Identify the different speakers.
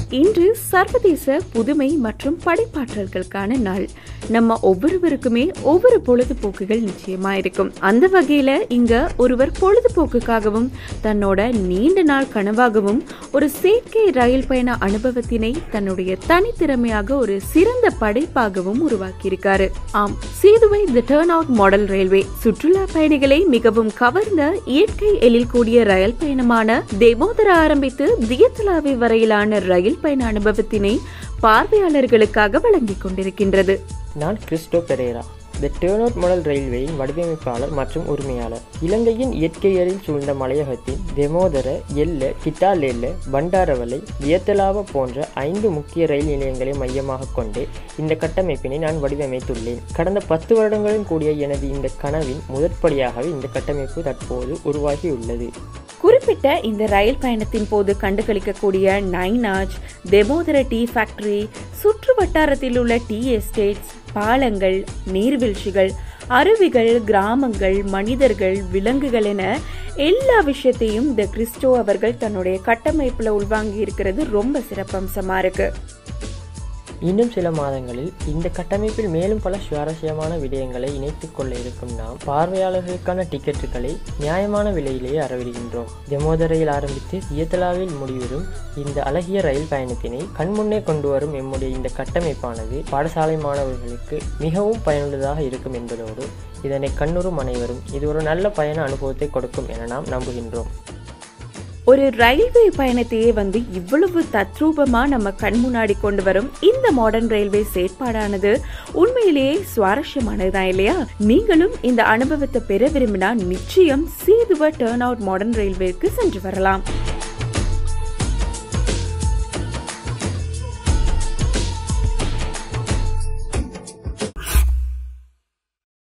Speaker 1: இன்று சர்வதேச புதுமை மற்றும் படைப்பாற்றல்களுக்கான நாள். நம்ம ஒவ்வொருவருக்குமே ஒவ்வொரு பொழுதுபோக்குகள் நிச்சயமா இருக்கும். அந்த வகையில இங்க ஒருவர் பொழுதுபோக்குக்காகவும் தன்னோட நீண்ட நாள் கனவாகவும் ஒரு செயற்கை ரயில் பயண அனுபவத்தினை தன்னுடைய தனித்திறமையாக ஒரு சிறந்த படைப்பாகவும் உருவாக்கியிருக்காரு. ஆம், சேதுவை the turn out model railway சுற்றுலா பயணிகளை மிகவும் கவர்ந்த இயற்கை எழில் கூடிய ரயில் பயணமான தேமோதர ஆரம்பித்து தியத்தலாவை வரையிலான ரயில் பயண அனுபவத்தினை பார்வையாளர்களுக்காக வழங்கிக் கொண்டிருக்கின்றது.
Speaker 2: நான் Christo Perera, the turn out model ரயில்வேயின் வடிவமைப்பாளர் மற்றும் உரிமையாளர். இலங்கையின் இயற்கை எழில் சூழ்ந்த மலையகத்தின் தெமோதர, எல்ல, கிட்டாலெல்ல, பண்டாரவளை, தியத்தலாவ போன்ற 5 முக்கிய ரயில் நிலையங்களை மையமாக கொண்டு இந்த கட்டமைப்பினை நான் வடிவமைத்துள்ளேன். கடந்த 10 வருடங்களும் கூடிய எனது இந்த கனவின் முதற்படியாகவே இந்த கட்டமைப்பு தற்போது உருவாகியுள்ளது.
Speaker 1: குறிப்பிட்ட இந்த ரயில் பயணத்தின் போது கண்டுகளிக்கக்கூடிய 9 ஆர்ச், தெமோதர டீ ஃபேக்டரி, சுற்று வட்டாரத்தில் உள்ள டீ எஸ்டேட்ஸ், பாலங்கள், நீர்வீழ்ச்சிகள், அருவிகள், கிராமங்கள், மனிதர்கள், விலங்குகள் என எல்லா விஷயத்தையும் தி கிறிஸ்டோ அவர்கள் தன்னுடைய கட்டமைப்புல உள்வாங்கி இருக்கிறது ரொம்ப சிறப்பம்சமா இருக்கு.
Speaker 2: இன்னும் சில மாதங்களில் இந்த கட்டமைப்பில் மேலும் பல சுவாரஸ்யமான விடயங்களை இணைத்துக் கொள்ள இருக்கும் நாம் பார்வையாளர்களுக்கான டிக்கெட்டுகளை நியாயமான விலையிலேயே அறவிடுகின்றோம். தெமோதரையில் ஆரம்பித்து தியத்தலாவில் முடிவரும் இந்த அழகிய ரயில் பயணத்தினை கண்முன்னே கொண்டு வரும் எம்முடைய இந்த கட்டமைப்பானது பாடசாலை மாணவர்களுக்கு மிகவும் பயனுள்ளதாக இருக்கும் என்பதோடு இதனை கண்ணுறும் அனைவரும் இது ஒரு நல்ல பயண அனுபவத்தை கொடுக்கும் என நாம் நம்புகின்றோம்.
Speaker 1: ஒரு ரயில்வே பயணத்தையே இவ்வளவு தத்ரூபமா நம்ம கண் முன்னாடி கொண்டு வரும் இந்த மாடர்ன் ரயில்வே செயற்பாடானது உண்மையிலேயே சுவாரஸ்யமானதுதான் இல்லையா? நீங்களும் இந்த அனுபவத்தை பெற விரும்பினா நிச்சயம் சேதுவ டர்ன் அவுட் மாடர்ன் ரயில்வேக்கு சென்று வரலாம்.